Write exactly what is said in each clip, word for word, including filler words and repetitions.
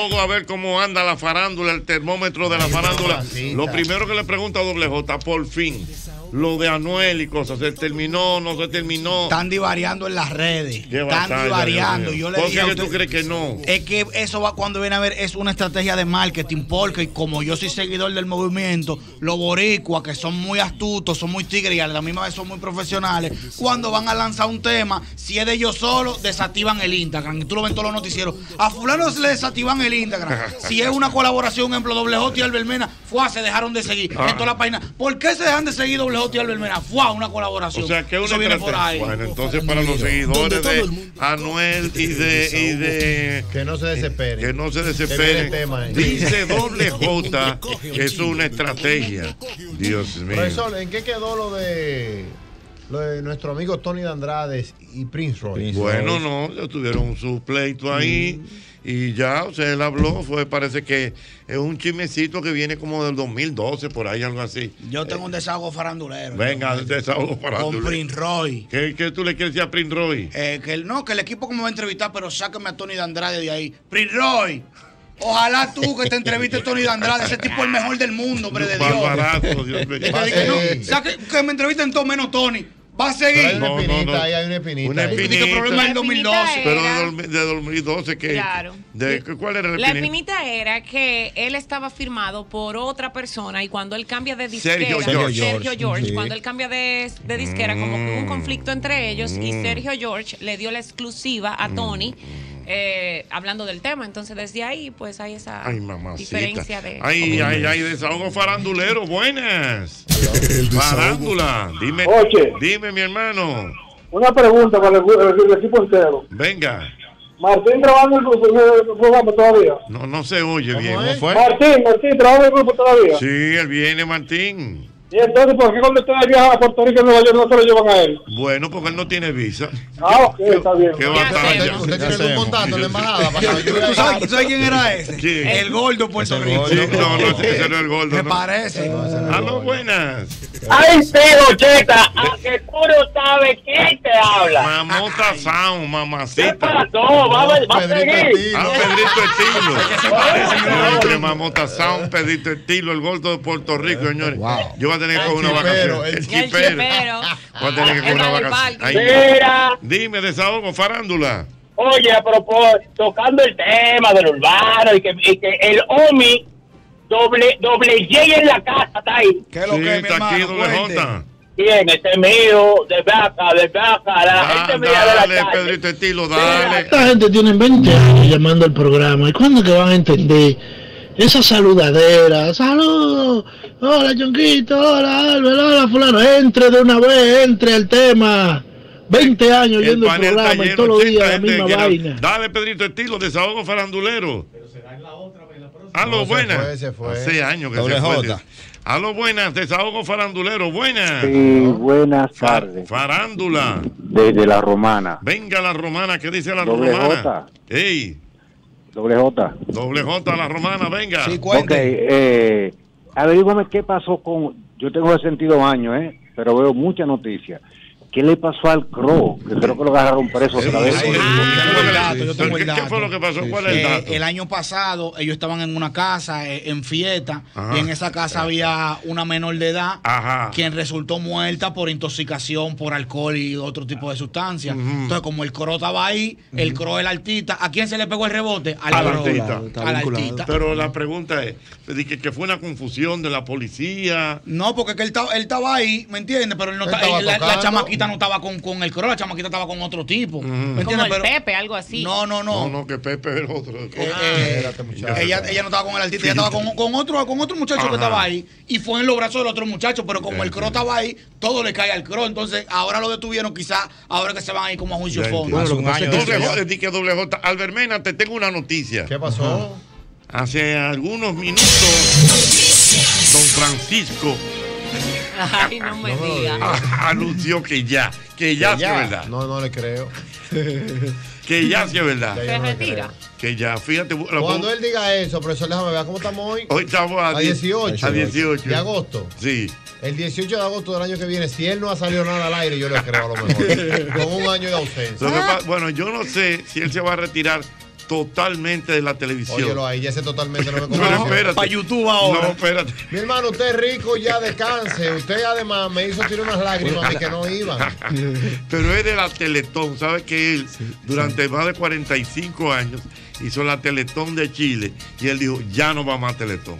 desahogo a ver cómo anda la farándula, el termómetro de la farándula. Lo primero que le pregunto a Doble J, por fin, lo de Anuel y cosas, ¿se terminó, no se terminó? Están divariando en las redes. Qué Están batalla, divariando. Dios mío. Yo le ¿Por dije a qué usted- tú crees que no? Es que eso va cuando viene a ver, es una estrategia de marketing, porque como yo soy seguidor del movimiento, los boricuas que son muy astutos, son muy tigres y a la misma vez son muy profesionales, cuando van a lanzar un tema, si es de ellos solos, desactivan el Instagram. Y tú lo ves en todos los noticieros. A fulano se le desactivan el Instagram. Si es una colaboración, ejemplo, Doble J y Albermena, fuá, se dejaron de seguir. Ah. En toda la página. ¿Por qué se dejan de seguir Doble J y Albermena? Fuá, una colaboración. O sea, que una Eso viene por estrategia. ahí. Bueno, entonces para los seguidores de Anuel y de, y de que no se desesperen. Que no se Que viene desesperen. el tema ahí. Dice Doble J que es una estrategia. Dios mío. Profesor, ¿en qué quedó lo de lo de nuestro amigo Tony de Andrade y Prince Royce? Bueno, no, ya tuvieron su pleito ahí y ya, o sea, él habló, fue, parece que es un chismecito que viene como del dos mil doce, por ahí, algo así. Yo tengo un desahogo farandulero. Venga, desahogo para Con Prince Roy. ¿Qué, ¿Qué tú le quieres decir a Prince Roy? Eh, que el, no, que el equipo como va a entrevistar, pero sácame a Tony de Andrade de ahí. Prince Roy. Ojalá tú que te entrevistes Tony de Andrade, ese tipo es el mejor del mundo, hombre de Dios. Barbarazo, Dios mío. Y te dije, no, saque- que me entrevisten todo menos Tony. Va a seguir. Pero hay una espinita, ahí hay una espinita. Una ahí. espinita. ¿Qué problema del dos mil doce? Pero de, dos- de dos mil doce, que Claro. de, ¿cuál era la La espinita? espinita era que él estaba firmado por otra persona y cuando él cambia de disquera, Sergio George. Sergio George, Sí. cuando él cambia de, de disquera, como que hubo un conflicto entre ellos y Mm. Sergio George le dio la exclusiva a Tony eh, hablando del tema. Entonces desde ahí, pues hay esa Ay, mamacita. diferencia de... Ay, ay, ay, desahogo farandulero, buenas. Farándula, dime, Oye. dime mi hermano. Una pregunta para el, el- el equipo entero. Venga. Martín trabaja en el grupo, en el programa todavía. No, no se oye bien. ¿Cómo fue? Martín, Martín trabaja en el grupo todavía. Sí, él viene, Martín. Y entonces, ¿por qué cuando ustedes viajan a Puerto Rico y Nueva York no se lo llevan a él? Bueno, porque él no tiene visa. Ah, ok, está bien. ¿Qué batalla? ¿Usted tiene algún contacto en la embajada? Para que yo ¿Tú sabes, tú sabes quién era ese? ¿Quién? El gordo Puerto Rico. Sí, no, no, ese no es el gordo. Me no. parece. Aló, buenas. Ay, pero cheta, a que tú no sabes quién te habla. Mamota Sound, mamacita. No, va, a- va a seguir. Ah, Pedrito Estilo. Hombre, Mamota Sound, Pedrito Estilo, el gordo de Puerto Rico, señores. Yo voy a tener que coger una vacación. El chipero. Voy a tener que coger una vacación. Ay, Mira. Dime, desahogo, farándula. Oye, a propósito, tocando el tema del urbano y que, y que el OMI doble, doble J en la casa está ahí. ¿Qué es lo Sí, que es, mi está aquí, hermano? doble Cuente. J. Bien, este es mío, de vaca, de vaca, la Da- gente mía de la Dale, calle. Pedrito Estilo, dale. Esta gente tiene veinte años llamando al programa. ¿Y cuándo que van a entender esa saludadera? ¡Saludos! Hola, Chonquito. Hola, Albert. Hola, fulano. Entre de una vez, entre al tema. veinte años El yendo al panel está programa y lleno, todos los días la gente misma que era- vaina. Dale, Pedrito Estilo, desahogo farandulero. Aló, No, se buenas. fue, se fue. Hace años que Doble se fue. J. Aló, buenas, desahogo farandulero, buenas. Sí, buenas Fa- tardes. Farándula. Desde la Romana. Venga la romana, ¿qué dice la Doble romana? J. Ey, Doble J. doble J la romana, venga. Sí, Ok, cuente. eh, averígame qué pasó con... Yo tengo sesenta y dos años, ¿eh? Pero veo muchas noticias. ¿Qué le pasó al Crow? Que creo que lo agarraron preso otra vez. Ay, yo tengo el dato, yo tengo el ¿Qué, qué dato. fue lo que pasó? ¿Cuál es el Eh, dato? el año pasado ellos estaban en una casa eh, en fiesta Ajá. y en esa casa había una menor de edad Ajá. quien resultó muerta por intoxicación por alcohol y otro tipo de sustancias. Entonces como el cro estaba ahí, el cro el artista, ¿a quién se le pegó el rebote? Al, Al cro, artista. al artista. Pero la pregunta es, di que, que fue una confusión de la policía. No, porque que él, estaba, él estaba ahí, ¿me entiendes? Pero él no Él ta- estaba él- la, la tocando. chamaquita no estaba con, con el cro, la chamaquita estaba con otro tipo. ¿Me Como entiendes? el Pero, Pepe, algo así. no, no, no. No, no, que Pepe es el otro. Eh, eh, Espérate, muchacho. ella, ella no estaba con el artista, ella estaba con, con otro, con otro muchacho Ajá. que estaba ahí y fue en los brazos del otro muchacho, pero como el cro estaba ahí, todo le cae al cro. Entonces, ahora lo detuvieron, quizás ahora que se van a ir como a juicio Ya fondo. entiendo. Hace un año. Doble J, di que doble J. Albermena, te tengo una noticia. ¿Qué pasó? Hace algunos minutos, don Francisco Ay, no me digas. a- anunció que ya, que ya sí es verdad. No, no le creo. Que ya sí es verdad. Ya Se yo no le retira. creo. Que ya, fíjate. la- Cuando él diga eso, profesor, déjame ver cómo estamos hoy. Hoy estamos a, A dieciocho. A dieciocho. De agosto. Sí. El dieciocho de agosto del año que viene, si él no ha salido nada al aire, yo le creo a lo mejor. Con un año de ausencia. Lo que pa- bueno, yo no sé si él se va a retirar totalmente de la televisión. Óyelo ahí, ya ese totalmente no me convence. No, espérate. Para YouTube ahora. No, espérate. Mi hermano, usted es rico, ya descanse. Usted además me hizo tirar unas lágrimas a mí que no iban. Pero es de la Teletón. ¿Sabe que él sí, durante sí. más de cuarenta y cinco años hizo la Teletón de Chile? Y él dijo, ya no va más Teletón.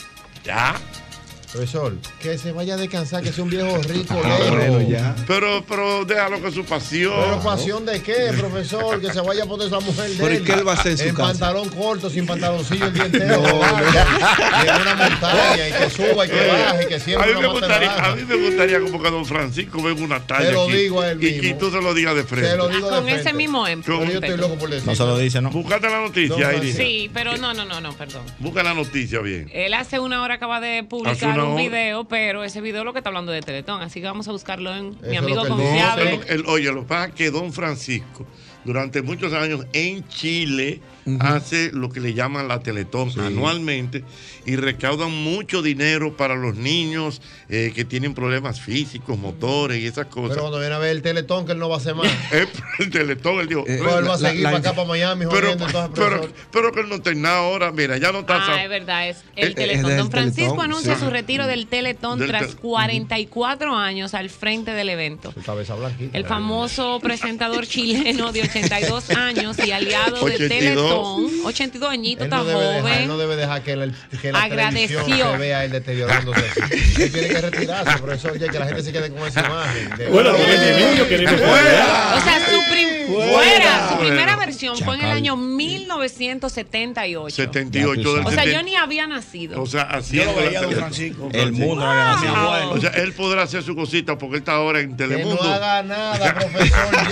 Ya. Profesor, que se vaya a descansar, que sea un viejo rico. Ah, bueno, ya. Pero, pero déjalo que su pasión. ¿Pero pasión de qué, profesor? Que se vaya a poner esa mujer de él. ¿Qué él va a hacer en su en casa? pantalón corto, sin pantaloncillo el día entero. No, no. Y en una montaña, y que suba, y que baje, y que siempre a mí, me gustaría, a mí me gustaría como que don Francisco venga una talla. Te lo aquí, digo a él mismo. Y, y tú se lo digas de frente. Te lo digo ah, de con frente. ese mismo émpano. Yo estoy loco por decir. No se lo dice, ¿no? Buscate la noticia, Irina. Sí, pero no, no, no, no, perdón. Busca la noticia bien. Él hace una hora acaba de publicar un video, pero ese video es lo que está hablando de Teletón, así que vamos a buscarlo en Eso mi amigo confiable. No, el, oye, lo que pasa es que don Francisco, durante muchos años en Chile, uh-huh. hace lo que le llaman la Teletón sí. anualmente y recaudan mucho dinero para los niños eh, que tienen problemas físicos, motores y esas cosas. Pero cuando viene a ver el Teletón, que él no va a hacer más. el Teletón, él dijo. Eh, él va a seguir la, la, para acá, para Miami, pero, pero, pero, pero que él no está nada ahora, mira, ya no está. Ah, es verdad, es el, el Teletón. Don Francisco teletón, anuncia sí. su retiro del Teletón del tras te cuarenta y cuatro años al frente del evento. Su cabeza blanquita. El famoso presentador chileno de ochenta y dos años y aliado de Teletón, ochenta y dos añitos, tan no joven. Dejar, él no debe dejar que la, que la televisión se vea él deteriorándose. Él tiene que retirarse, profesor, ya que la gente se quede con esa imagen. De, bueno, niño queremos fuera. O sea, su, prim fuera. Fuera. su primera versión Chacal. fue en el año mil novecientos setenta y ocho. setenta y ocho del o sea, yo ni había nacido. O sea, así yo lo veía don Francisco. El mundo no había nacido. Wow. O sea, él podrá hacer su cosita porque él está ahora en Telemundo. Que no haga nada, profesor,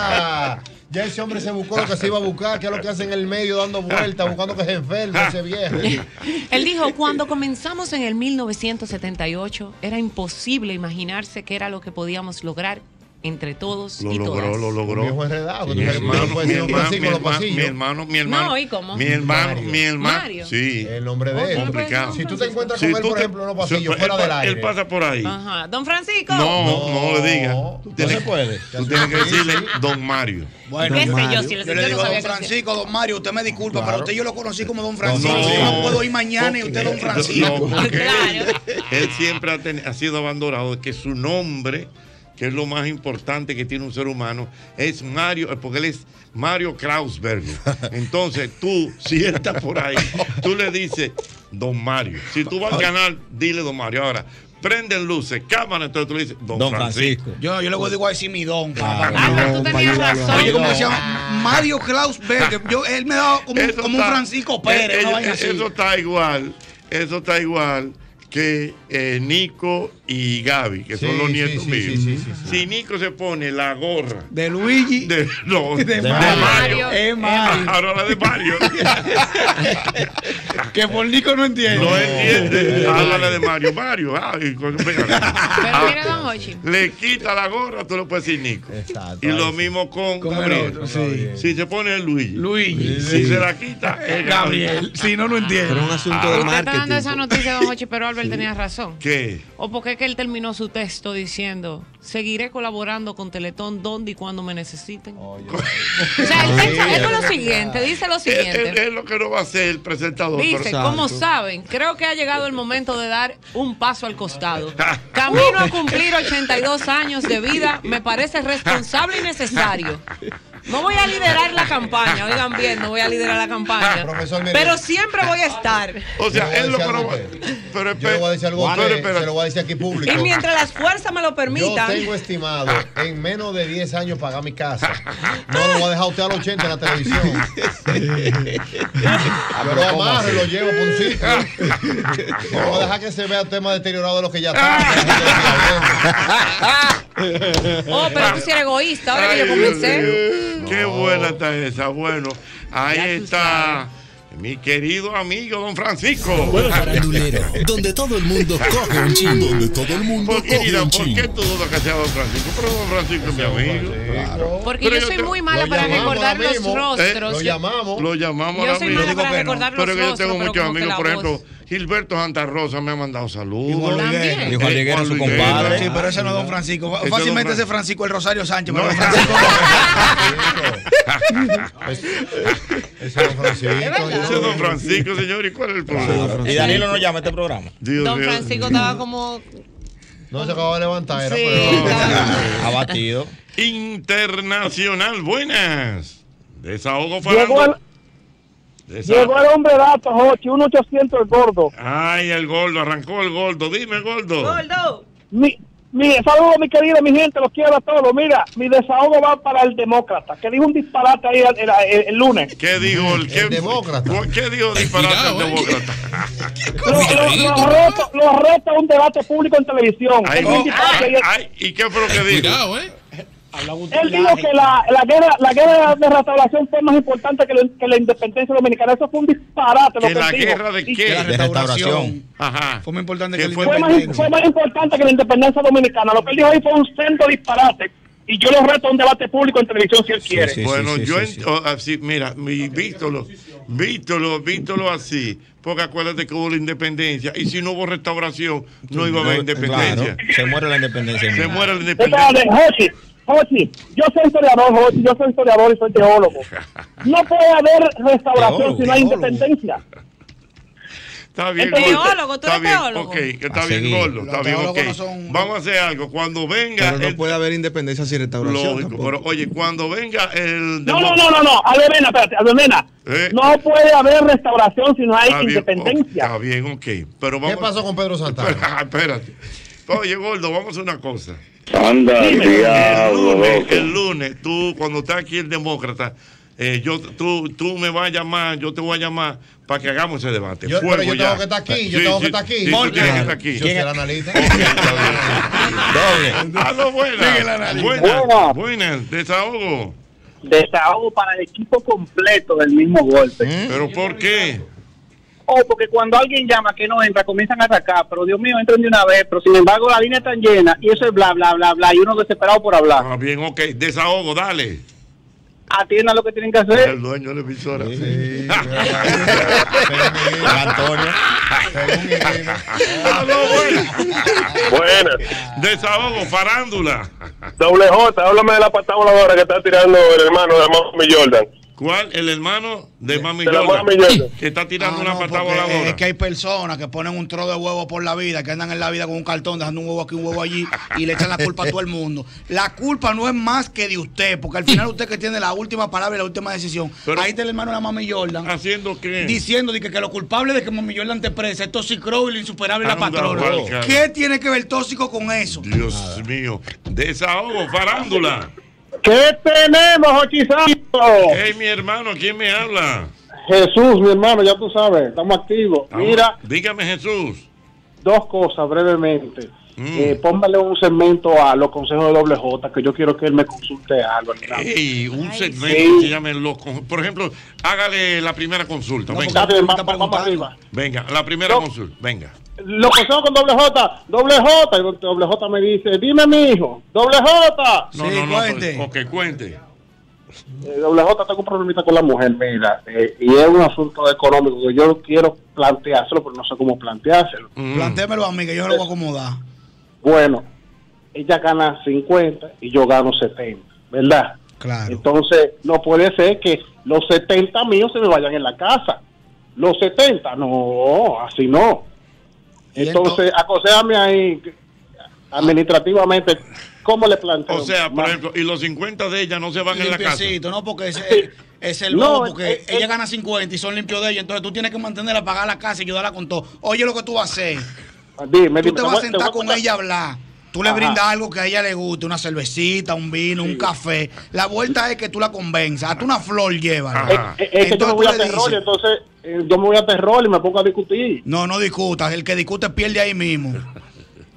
ya. Ya ese hombre se buscó lo que se iba a buscar, que es lo que hace en el medio dando vueltas, buscando que se enferme ese viejo. Él dijo, cuando comenzamos en el mil novecientos setenta y ocho, era imposible imaginarse qué era lo que podíamos lograr entre todos lo y logró, todas. Lo logró, lo logró. Mi hermano, mi hermano, mi hermano, mi hermano, mi hermano. No, ¿y cómo? Mi hermano, Mario. mi hermano. Mario. Sí. El nombre de él. Complicado. Si tú te encuentras si con él, por te, ejemplo, en los pasillos, si, fuera él, del aire. Él pasa por ahí. Ajá. Don Francisco. No, no, no le digas. No, no se puede. Tú tienes que decirle Don Mario. Bueno, ¿Qué don sé Mario. yo? Si yo le digo Don Francisco, Don Mario, usted me disculpa, claro. pero usted yo lo conocí como Don Francisco. No, yo no puedo ir mañana y usted Don Francisco. No, claro. Él siempre ha, ten, ha sido abandonado de que su nombre, que es lo más importante que tiene un ser humano, es Mario, porque él es Mario Krausberger. Entonces tú, si él está por ahí, tú le dices Don Mario. Si tú vas al canal, dile Don Mario. Ahora, prenden luces, cámara, entonces tú le dices Don, don Francisco. Francisco. Yo, yo le digo a decir mi don. Ah, ah, tú tenías razón. Oye, ¿cómo se llama? Mario Krausberger. Yo, él me daba como, como está, un Francisco Pérez. Eh, eh, eso está igual, eso está igual que eh, Nico y Gaby, que sí, son los nietos sí, míos. Sí, sí, sí, sí, sí. Si Nico se pone la gorra de Luigi, de, no, de, de Mario, Mario, es Mario. Ahora la de Mario. Que por Nico no entiende. No entiende. Háblale de Mario. Mario, ay, pero mira, don Hochi. Le quita la gorra, tú lo puedes decir Nico. Exacto, y lo mismo con, con Gabriel. Otro, sí. Si se pone el Luigi. Luigi. Si sí. se la quita, es Gabriel. Si no, no entiende. Pero un asunto ah. de marketing. Usted está dando esa noticia, don Hochi, pero Albert sí. tenía razón. ¿Qué? O porque es que él terminó su texto diciendo, seguiré colaborando con Teletón donde y cuando me necesiten. Oh, o sea, el texto es con lo siguiente, dice lo siguiente. Es, es, es lo que no va a hacer el presentador. Dice, como saben, creo que ha llegado el momento de dar un paso al costado. Camino a cumplir ochenta y dos años de vida, me parece responsable y necesario. No voy a liderar la campaña, oigan bien, no voy a liderar la campaña. Profesor, mire, pero siempre voy a estar. O sea, él lo que no va. Pero yo le voy a decir algo, pero, usted, se lo voy a decir aquí público. Y mientras las fuerzas me lo permitan. Yo tengo estimado en menos de diez años pagar mi casa. No lo voy a dejar a usted a los ochenta en la televisión. Yo lo amarro y lo llevo por un sitio. No voy a dejar que se vea el tema deteriorado de lo que ya está. Oh, pero tú sí eres egoísta, ahora que yo comencé. No. Qué buena está esa. Bueno, ahí está mi querido amigo don Francisco. Farandulero, donde todo el mundo coge un chin. Donde todo el mundo ¿Por qué, coge dirán, un ¿por chin. qué tú dudas que sea don Francisco? Pero don Francisco es mi amigo. Claro. Porque pero yo soy yo te, muy mala para recordar los rostros. Eh, lo llamamos. Lo llamamos yo soy mala para que recordar no. los pero rostros. Pero yo tengo muchos amigos, por ejemplo, Gilberto Santa Rosa me ha mandado saludos. Y Juan Luis Guerra. Y Juan Luis Guerra, su compadre. Sí, pero ese no es don Francisco. Ese Fácilmente don ese Francisco el Rosario Sánchez, No. pero don Francisco Ese es don Francisco. Ese es don Francisco, señor. ¿Y cuál es el problema? Y Danilo no llama a este programa. Dios Don mío. Francisco estaba como. No se acaba de levantar, era, Sí, pero. estaba- Abatido. Internacional, buenas. Desahogo Llegó el, Farando. Desahogo. llegó el hombre dato, Jochi, uno ochocientos el gordo. Ay, el gordo, arrancó el gordo. Dime, gordo. Gordo. Mi, mi saludo, mi querida, mi gente, los quiero a todos. Mira, mi desahogo va para el demócrata, que dijo un disparate ahí el, el- el- el lunes. ¿Qué dijo el, qué, El demócrata. ¿Qué dijo disparate Cuidado, el eh. demócrata? Lo, lo, lo reto, lo reto a un debate público en televisión. Ay, Dijo un disparate ay, ahí. ay, ¿y qué fue lo que dijo? Cuidado, ¿eh? Él dijo que la, la guerra la guerra de restauración fue más importante que, lo- que la independencia dominicana. Eso fue un disparate. Lo ¿Que que la él dijo. guerra de Y qué? la De restauración. Ajá. Fue muy importante ¿Qué que el fue? Fue más, independencia. fue más importante que la independencia dominicana. Lo que él dijo ahí fue un centro disparate. Y yo lo reto a un debate público en televisión si él Sí, quiere. sí, Bueno, sí, yo sí, en- sí. o- así, mira, mi, vístolo, vístolo, vístolo así, porque acuérdate que hubo la independencia y si no hubo restauración, no iba a haber independencia. Claro, se muere la independencia. Se muere la Espérate, independencia. Jochi, Jochi, yo soy historiador, Jochi, yo soy historiador y soy teólogo. No puede haber restauración Teólogo, si no hay teólogo. independencia. Está bien, Entonces- gordo. Teólogo, tú Está eres bien, teólogo. ok, que está A bien, seguir. gordo, está Los bien, teólogos ok. no son- Vamos a hacer algo. Cuando venga. Pero no el- puede haber independencia sin restauración. Lógico, tampoco. pero oye, cuando venga el. No, no, no, no, no, Albermena, espérate, Albermena. Eh. No puede haber restauración si no hay Está bien, independencia. Está bien, ok. Pero vamos. ¿Qué pasó con Pedro Santana? Espera, espérate. Oye, gordo, vamos a hacer una cosa. Anda, El diablo, lunes, loco. el lunes, tú, cuando esté aquí el demócrata, eh, yo, tú, tú me vas a llamar, yo te voy a llamar para que hagamos ese debate. Yo- Fuego pero yo ya. tengo que estar aquí, yo Sí, tengo sí, que estar aquí. Sí, tú Porque- tienes que estar aquí. Yo soy el analista. Doble. Aló, buenas. Buenas. Buenas. Buenas. Desahogo. Desahogo para el equipo completo del mismo golpe. ¿Pero por qué? Oh, porque cuando alguien llama que no entra, comienzan a atacar, pero Dios mío, entran de una vez, pero sin embargo la línea está llena y eso es bla, bla, bla, bla, y uno desesperado por hablar. Ah, bien, ok. Desahogo, dale. Atiendan lo que tienen que hacer. El dueño de la emisora. Sí, Antonio. Aló, buenas. Buenas. Desahogo, farándula. Doble J, háblame de la patada voladora que está tirando el hermano de Mami Jordan. ¿Cuál? El hermano de Mami de la Jordan, Mami Jordan. que está tirando Ah, una no, patada porque voladora. es que hay personas que ponen un tro de huevo por la vida, que andan en la vida con un cartón, dejando un huevo aquí, un huevo allí, y le echan la culpa a todo el mundo. La culpa no es más que de usted, porque al final usted que tiene la última palabra y la última decisión. Pero- Ahí está el hermano de la Mami Jordan. ¿Haciendo qué? Diciendo de que, que lo culpable de que Mami Jordan te presa es Toxic Crow y la insuperable la Anda, patrona. Juanca. ¿Qué tiene que ver tóxico con eso? Dios mío. Desahogo, farándula. ¿Qué tenemos, Ochizato? Hey, mi hermano, ¿quién me habla? Jesús, mi hermano, ya tú sabes, estamos activos. Mira, Dígame, Jesús. dos cosas brevemente. Mm. Eh, póngale un segmento a los consejos de doble J, que yo quiero que él me consulte algo. ¿verdad? Ey, un segmento sí. que se llame los con- Por ejemplo, hágale la primera consulta. No, Venga, Está bien, me está va- vamos preguntando. arriba. venga, la primera No. consulta. Venga. Los consejos con doble J, doble J, y doble J me dice, dime mi hijo, doble J. No, Sí, no, no. cuente. Ok, cuente. Eh, doble J, tengo un problemita con la mujer, mira, eh, y es un asunto económico que yo quiero planteárselo, pero no sé cómo planteárselo. Mm. Plantémelo a mí, que yo se lo voy a acomodar. Bueno, ella gana cincuenta y yo gano setenta, ¿verdad? Claro. Entonces, no puede ser que los setenta míos se me vayan en la casa. Los setenta, no, así no. Y Entonces, aconséjame ahí administrativamente cómo le planteo. O sea, por Más- ejemplo, y los cincuenta de ella no se van en la casa. Limpiecito, no, porque ese es el No, bobo, porque es- es- ella gana cincuenta y son limpios de ella, entonces tú tienes que mantenerla, pagar la casa y ayudarla con todo. Oye, lo que tú vas a hacer, Dime, tú dime, te vas voy- a sentar voy con contar. ella a hablar. Tú le Ajá. brindas algo que a ella le guste, una cervecita, un vino, un café. La vuelta es que tú la convenzas. Hasta una flor lleva. Ajá. Es, es que yo me voy a Entonces tú le terror, y dices- entonces eh, yo me voy a terror y me pongo a discutir. No, no discutas. El que discute pierde ahí mismo.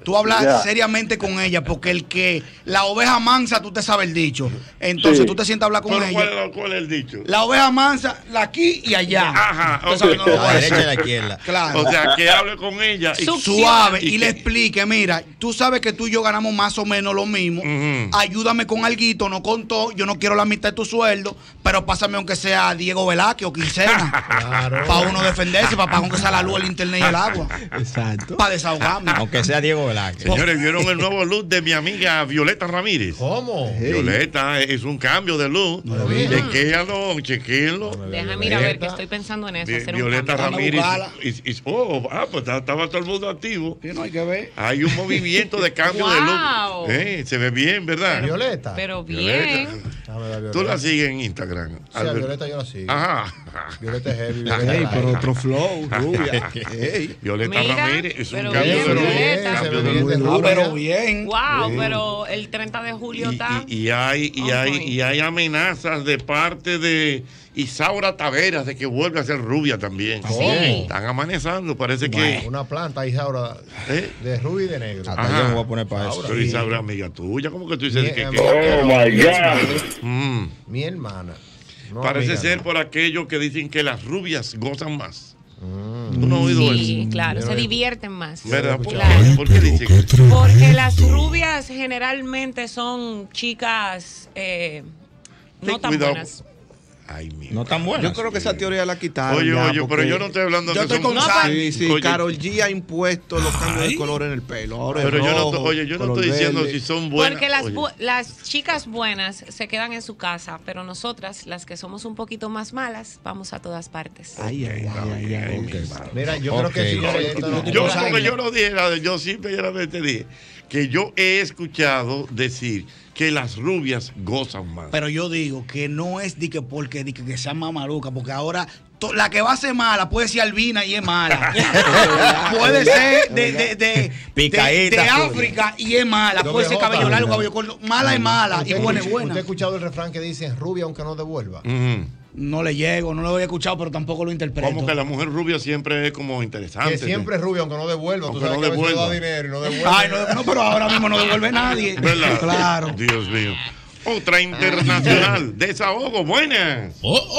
tú hablas Ya. seriamente con ella, porque el que la oveja mansa, tú te sabes el dicho. Entonces Sí. tú te sientas a hablar con Pero ella. ¿cuál, es- ¿Cuál es el dicho? La oveja mansa, la aquí y allá. Ajá, Usted sabe, ok. no lo voy a La decir. derecha y la izquierda. Claro. O sea, que hable con ella y Suave y, y le que- explique, mira, tú sabes que tú y yo ganamos más o menos lo mismo. Ujú. Ayúdame con alguito, no con todo. Yo no quiero la mitad de tu sueldo, pero pásame aunque sea Diego Velázquez o quincena. Claro. Para uno defenderse, para pagar aunque sea la luz, el internet y el agua. Exacto. Para desahogarme. Aunque sea Diego Velázquez. Señores, ¿vieron el nuevo look de mi amiga Violeta Ramírez? ¿Cómo? Violeta es un cambio de look. Chequéalo, chequéalo. Déjame ir a ver que estoy pensando en eso. Vi- Hacer un Violeta cambio. Ramírez. buscarla. y- y- oh, ah, pues está- estaba todo el mundo activo. Sí, no hay que ver. Hay un movimiento de cambio de Wow. look. Eh, se ve bien, ¿verdad? Violeta. Pero Violeta. bien. Déjame ver a Tú la Violeta. sigues en Instagram. Sí, a Albert. Violeta yo la sigo. Ajá. Violeta es heavy. Violeta Ey, es pero light. otro flow, rubia. Ey. Violeta Mira, Ramírez es un pero cambio bien, de look. Violeta. Cambio Se de ve look. bien de Ah, rubia. pero bien. Wow, Sí. pero el treinta de julio Y, está. y- y hay, y, on hay, point. y hay amenazas de parte de Isaura Taveras de que vuelve a ser rubia también. Sí. Están amenazando, parece que. Una planta ahí ahora ¿Eh? de rubio y de negro. Hasta Ajá. yo me voy a poner para eso. Pero Isaura, amiga tuya, ¿cómo que tú dices Mi- que, eh, que- Oh my God. Mm. Mi hermana. No, Parece amiga, ser no. por aquellos que dicen que las rubias gozan más. Mm. ¿Tú no has oído Sí, eso? claro, Yo se no he- divierten más. ¿Verdad? ¿Por, Claro. qué? ¿Por qué dicen eso? Porque las rubias generalmente son chicas eh, no Ten tan cuidado. buenas. Ay, mi No tan buena. Yo creo que esa teoría la quitaron. Oye, ya, oye, pero porque- yo no estoy hablando Yo que estoy son- con No, Sal. Sí, sí, Oye. Karol G ha impuesto los cambios de color en el pelo. Ahora es Pero yo no, rojo, estoy- oye, yo no color estoy diciendo verde. si son buenas. Porque las, Oye, bu- las chicas buenas se quedan en su casa, pero nosotras, las que somos un poquito más malas, vamos a todas partes. Ay, ay, ay, ay, ay, ok, ok. vale. Mira, yo Ok. creo que señores, esto no- Yo, Dos porque años. yo lo dije, la- yo simplemente dije que yo he escuchado decir que las rubias gozan más. Pero yo digo que no es de que porque de que, que sea mamaluca, porque ahora to- la que va a ser mala puede ser albina y es mala. puede ser de, de, de, Picadita. de, de África y es mala. Doble Puede ser J. cabello largo, cabello corto. Mala es mala y ¿Usted buena es escucha- buena. ¿Usted ha escuchado el refrán que dice rubia aunque no devuelva? Ujú. No le llego, no lo había escuchado, pero tampoco lo interpreto. Como que la mujer rubia siempre es como interesante. Que siempre es rubia aunque no devuelva. Tú Aunque sabes no que a veces devuelva. da dinero y no devuelve. Ay, no, no, pero ahora mismo no devuelve nadie. ¿Verdad? Claro. Dios mío. Otra internacional. Desahogo, buenas.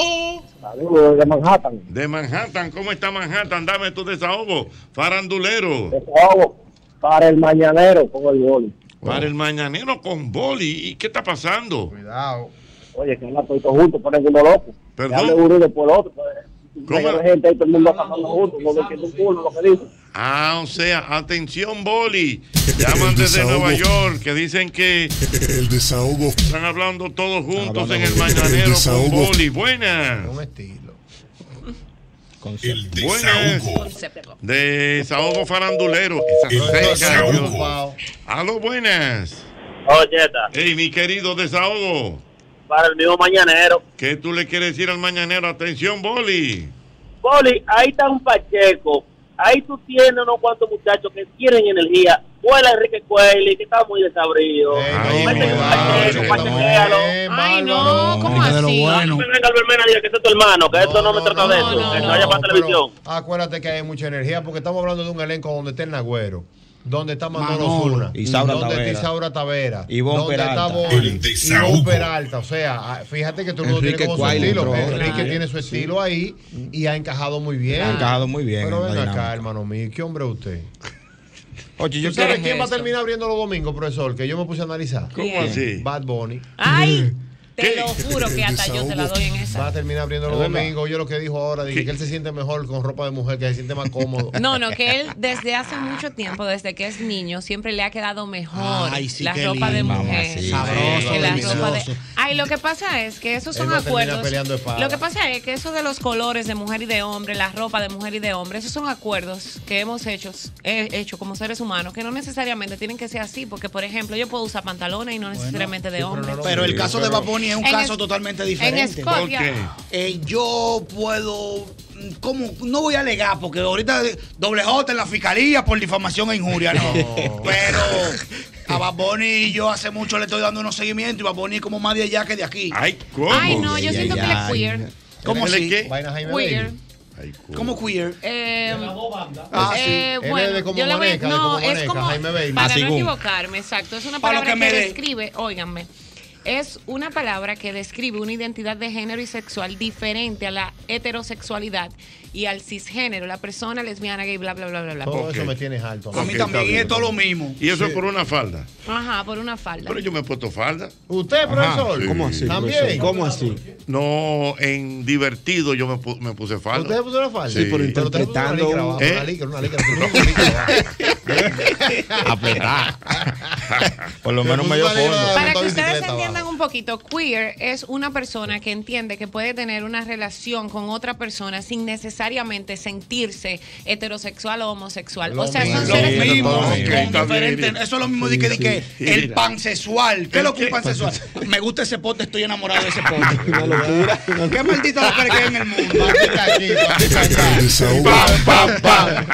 Saludos de Manhattan. De Manhattan, ¿cómo está Manhattan? Dame tu desahogo. Farandulero. Desahogo para el mañanero con el boli. Para el mañanero con boli. ¿Y qué está pasando? Cuidado. Oye, que hablan todos juntos, ponen uno loco. Perdón. Que hable uno y después el otro. Pues, ¿Cómo? hay gente ahí, todo el mundo hablando juntos, no ven que es un culo lo que dicen. Ah, o sea, atención, boli. Llaman desde desahogo. Nueva York que dicen que El desahogo. están hablando todos juntos hablando en el juntos. mañanero El con desahogo. boli. Buenas. Un estilo. El Buenas. desahogo. Desahogo farandulero. Esa El seca, desahogo. Dios. Aló, buenas. Oye, está, Hey, mi querido desahogo. para el mismo mañanero. ¿Qué tú le quieres decir al mañanero? Atención, boli. Boli, ahí está un Pacheco. Ahí tú tienes unos cuantos muchachos que tienen energía. Vuela Enrique Cuelli, que está muy desabrido. Ay, Mete mi un madre. Pacheco, pachequéalo. Ay, no, ¿cómo Ay, de lo así? bueno. No me venga Albermena y diga que ese es tu hermano, que esto no, me trata de no, eso. no, que se no. vaya para pero televisión. Acuérdate que hay mucha energía porque estamos hablando de un elenco donde está el Nagüero, donde está Manolo Manolo. Zuna, Isaura donde Tavera. está Isaura Tavera, Ivonne donde Peralta. está Boli, El desahogo. Ivonne Peralta. O sea, ah, fíjate que todo el mundo tiene Enrique como su Cuadri estilo. entró. Enrique Claro. tiene su estilo ahí y ha encajado muy bien. Ha encajado muy bien Pero en la ven acá, dinámica. hermano mío, ¿qué hombre es usted? Oye, yo ¿Tú sabes quiero. quién va a eso? terminar abriendo los domingos, profesor? Que yo me puse a analizar. ¿Cómo así? Bad Bunny. Ay, te ¿Qué? lo juro que hasta yo te la doy en Va a esa. terminar abriendo los ¿Es verdad? domingos. Yo lo que dijo ahora, dije ¿Qué? que él se siente mejor con ropa de mujer, que se siente más cómodo. No, no, que él desde hace mucho tiempo, desde que es niño, siempre le ha quedado mejor Ay, sí, la qué ropa de lindo. mujer. Mamacita. Sabroso, Que la delicioso. ropa de- Ay, lo que pasa es que esos son Él va a terminar acuerdos. peleando espada. Lo que pasa es que eso de los colores de mujer y de hombre, la ropa de mujer y de hombre, esos son acuerdos que hemos hecho, he hecho como seres humanos, que no necesariamente tienen que ser así, porque por ejemplo yo puedo usar pantalones y no necesariamente de sí, pero hombre. no lo- Pero el Sí, caso de pero- Bad Bunny es un En caso es- totalmente En diferente. ¿Por Escocia, qué? Eh, yo puedo, ¿cómo? No voy a alegar, porque ahorita doble J en la fiscalía por difamación e injuria, no. Pero a Bad Bunny y yo hace mucho le estoy dando unos seguimientos y Bad Bunny es como más de allá que de aquí. Ay, ¿cómo? Ay, no, yo Ay, siento ay, que él es ay. queer. ¿Cómo ¿Él es así? qué? Vaina Jaime Queer. Bailey. ¿Cómo queer? Eh, Ah, sí. eh, Él es bueno, de como yo le voy, Moneca, de no, como es Moneca, como, Jaime Bailey. para Así no como- equivocarme, exacto, es una Para lo palabra que que, me dé. describe, óiganme, es una palabra que describe una identidad de género y sexual diferente a la heterosexualidad y al cisgénero, la persona lesbiana, gay, bla, bla, bla, bla, bla. Todo Ok. eso me tienes alto. A mí Ok, también está bien. es todo lo mismo. Y eso es por una falda. Ajá, por una falda. Pero yo me he puesto falda. ¿Usted, profesor? Sí. ¿Cómo así? ¿También? profesor? ¿Cómo así? No, en divertido yo me, pu- me puse falda. ¿Usted puso una falda? Sí, pero interpretando Una licra, un- ¿Eh? una licra, una licra, una licra. Apretar. Por lo Me menos puso medio una licra fondo. de Para montar que ustedes bicicleta entiendan abajo. un poquito, queer es una persona que entiende que puede tener una relación con otra persona sin necesariamente sentirse heterosexual o homosexual. Lo o sea, son mismo. Lo seres mismo, todo con bien. Está diferente- bien. eso es lo mismo de que, de que Sí. el Mira. pansexual. ¿Qué es lo que es un pansexual? Me gusta ese pote, estoy enamorado de ese pote. ¿Qué maldito lo que hay en el mundo? Patica aquí, patica El allá. desahogo. Pam, pam, pam.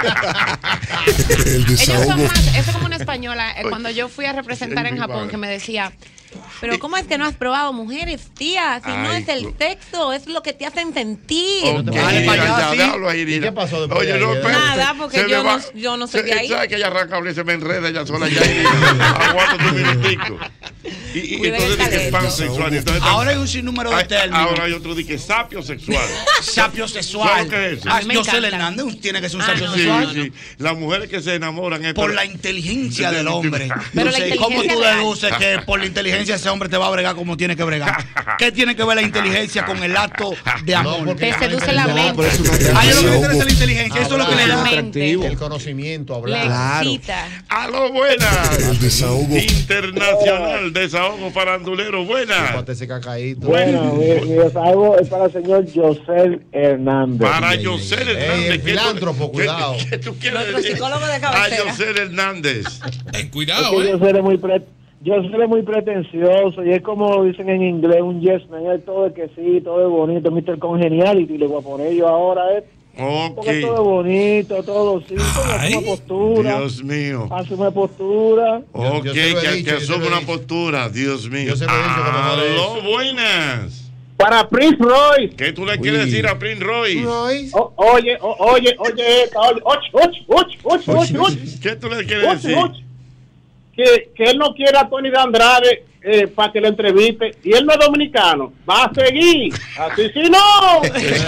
El Ellos son desahogo. más, eso es como una española, eh, cuando yo fui a representar en Japón, que me decía, pero ¿cómo es que no has probado mujeres, tía? Si no Ay, es el co- sexo, es lo que te hacen sentir. Ok, Dale pa' allá, ya, sí. déjalo ahí, ¿Y Dina. qué pasó después Oye, de no, ahí? espérate. Nada, porque Se me yo no- va- yo no soy se- de ahí. ¿Sabes que ella arranca a hablar y se me enreda ella sola ya? Y aguanta un minutico. Y, y Cuida entonces el dice que es talento. pansexual. y entonces Ahora hay un sinnúmero de hay- términos. Ahora hay otro de que sapio sexual. Sapio ¿Sabes sexual. lo que es eso? Ah, A mí me José encanta. Hernández tiene que ser un Ah, sapio no, Sí, sexual. sí. Las mujeres que se enamoran es Por pero- la inteligencia del hombre. Pero Yo la sé, ¿cómo inteligencia tú real. deduces que por la inteligencia ese hombre te va a bregar como tiene que bregar? ¿Qué tiene que ver la inteligencia con el acto de amor? Te seduce la No, mente. pero es una A ellos lo que les interesa es la desahogo. inteligencia, eso es lo que le La da. mente. El conocimiento, hablar. Le excita. ¡Aló, buenas! El desahogo. Internacional, desahogo farandulero, buenas. Chúpate ese cacaíto. Bueno, mi, mi desahogo es para el señor José Hernández. Para José Ey, Hernández. el ¿qué tú- filántropo, qué- cuidado. ¿Qué tú quieres Nuestro decir? psicólogo de A cabecera. José Hernández. Ten Es cuidado, que ¿eh? José es muy pre- José es muy pretencioso y es como dicen en inglés, un yes man, él todo es que sí, todo es bonito, mister Congeniality, le voy a poner yo ahora, eh, Ok. porque todo es bonito, todo sí, Ay, hace una postura, Dios mío. hace una postura. Ok, yo se lo he que, dicho, que yo se lo asume he una dicho. postura. Dios mío. Yo se lo he dicho que me jode Aló, eso. buenas. Para Prince Royce. ¿Qué tú le quieres decir a Prince Royce? Royce. O- oye, o- oye, oye, esta, oye, oye, oye, oye, oye, oye, oye, ¿Qué tú le quieres oye, decir? oye. Que, que él no quiere a Tony de Andrade eh, para que lo entreviste. Y él no es dominicano. Va a seguir. Así sí no.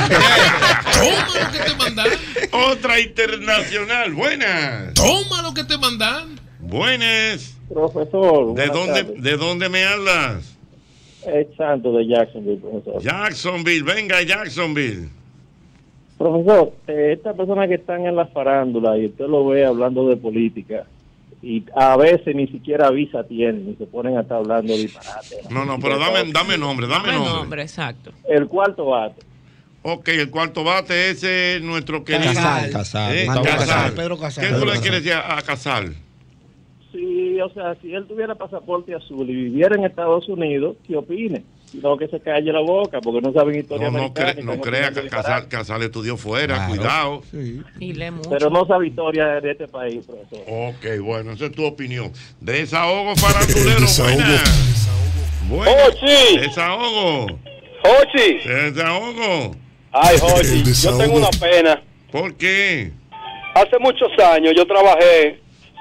Toma lo que te mandan. Otra internacional. Buenas. Toma lo que te mandan. Buenas. Profesor, ¿De buenas dónde, tardes. ¿De dónde me hablas? Es Santo de Jacksonville, profesor. Jacksonville. Venga, Jacksonville. Profesor, eh, estas personas que están en la farándula y usted lo ve hablando de política y a veces ni siquiera visa tienen y se ponen a estar hablando disparate. No, no, pero dame, dame nombre, dame, Dame nombre. nombre, exacto. El cuarto bate. Ok, el cuarto bate ese es nuestro querido. Casal. Casal. Eh, Gustavo Casal. Casal. Pedro Casal. ¿Qué tú le quieres decir a, a Casal? Sí, o sea, si él tuviera pasaporte azul y viviera en Estados Unidos, ¿qué opine? No que se calle la boca porque no saben historia No, no, americana. cre- y no están crea opinando que Casal, Casal estudió fuera, Claro. cuidado. Y lee mucho. Pero no sabe historia de este país, profesor. Ok, bueno, esa es tu opinión. Desahogo farandulero, Desahogo. buenas. Buenas. Ochi. Desahogo. Ochi. Desahogo. Ay, El Ochi, yo desahogo. tengo una pena. ¿Por qué? Hace muchos años yo trabajé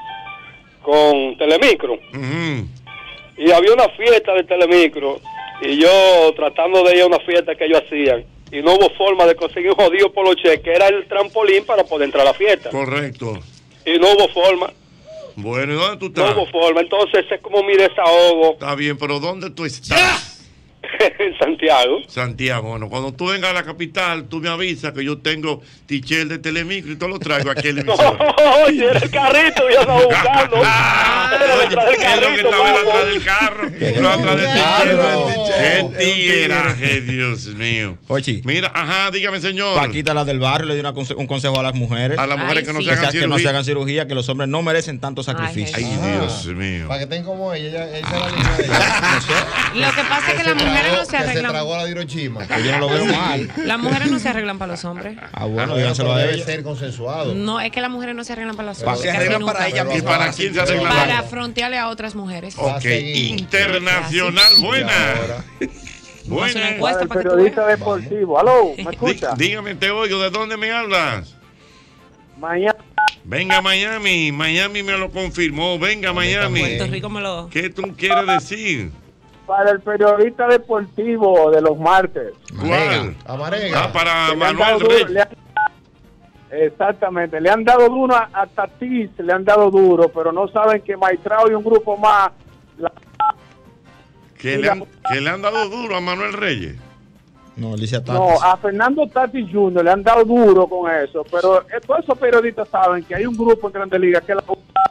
con Telemicro Ujú. y había una fiesta de Telemicro y yo tratando de ir a una fiesta que ellos hacían y no hubo forma de conseguir un jodido poloche que era el trampolín para poder entrar a la fiesta Correcto. y no hubo forma, Bueno, ¿y dónde tú no estás? hubo forma, entonces es como mi desahogo Está bien, pero ¿dónde tú estás? en Santiago. Santiago, bueno, cuando tú vengas a la capital, tú me avisas que yo tengo tichel de Telemicro y todo lo traigo aquí en el emisor. Oye, era el carrito, yo estaba buscando. Era Oye, detrás del es lo que carrito, estaba mano. atrás del carro, no atrás del Claro. tichel. Qué tigueraje, Dios mío. Ochi, Mira, ajá, dígame, señor. Paquita, la del barrio, le dio una conse- un consejo a las mujeres. A las mujeres Ay, que no sí. se que, hagan se- que no se cirugía. hagan cirugía, que los hombres no merecen tanto sacrificio. Ay, Dios mío. Para que estén como ella, ella, ella la línea de ella. Lo que pasa es que las se mujeres tragó- no se que se arreglan. tragó la de Hiroshima. Yo no lo veo mal. Las mujeres no se arreglan para los hombres. Ah, bueno, Bueno, díganselo pero a debe ella. ser consensuado. No, es que las mujeres no se arreglan para los Pa- hombres. Se casi arreglan nunca. para ella ¿Y misma. para quién se arreglan? Para frontearle a otras mujeres. Va a Ok, seguir. internacional, Y buena. ahora, Vamos a hacer una Buenas. encuesta para que tú Periodista veas. deportivo. Aló, ¿me Dí- escucha? dígame, te oigo. ¿De dónde me hablas? Mañana. Venga, Miami. Miami me lo confirmó. Venga, Miami. Puerto Rico me lo. ¿Qué tú quieres decir? Para el periodista deportivo de los martes. ¿Cuál? Amarega. Ah, para Que le han Manuel dado duro, Reyes. le han- Exactamente, le han dado duro a, a Tatis, le han dado duro, pero no saben que Maitrao y un grupo más. la- Que le, han, que le han dado duro a Manuel Reyes. No, Alicia Tatis. no, a Fernando Tatis junior le han dado duro con eso, pero eh, todos esos periodistas saben que hay un grupo en Grandes Ligas que la...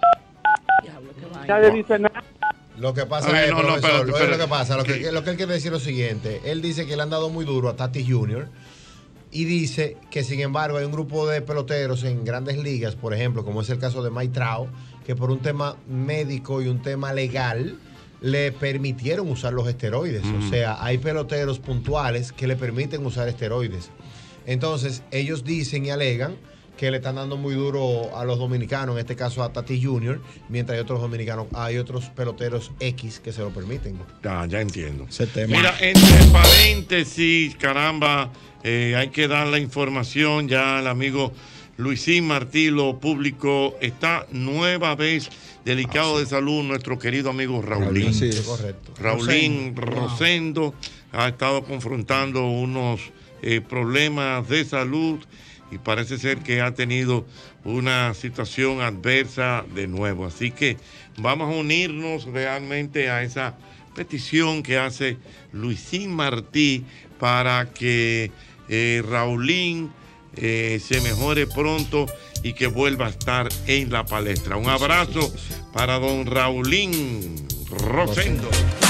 nadie dice nada. Lo que pasa A ver, es, no, no, profesor, espérate, oye, espérate. lo que pasa, lo que, ¿Qué? lo que él quiere decir es lo siguiente. Él dice que le han dado muy duro a Tatis junior y dice que, sin embargo, hay un grupo de peloteros en Grandes Ligas, por ejemplo, como es el caso de Mike Trout, que por un tema médico y un tema legal le permitieron usar los esteroides. Mm. O sea, hay peloteros puntuales que le permiten usar esteroides. Entonces, ellos dicen y alegan que le están dando muy duro a los dominicanos, en este caso a Tatis junior, mientras hay otros dominicanos, hay otros peloteros X que se lo permiten. Ya, ya entiendo. Ese tema. Mira, entre paréntesis, caramba, eh, hay que dar la información. Ya el amigo Luisín Martí lo publicó. Está nueva vez delicado de salud nuestro querido amigo Raulín. Así es. Correcto. Raulín Rosendo ha estado confrontando unos eh, problemas de salud y parece ser que ha tenido una situación adversa de nuevo. Así que vamos a unirnos realmente a esa petición que hace Luisín Martí para que eh, Raulín eh, se mejore pronto y que vuelva a estar en la palestra. Un abrazo para don Raulín Rosendo.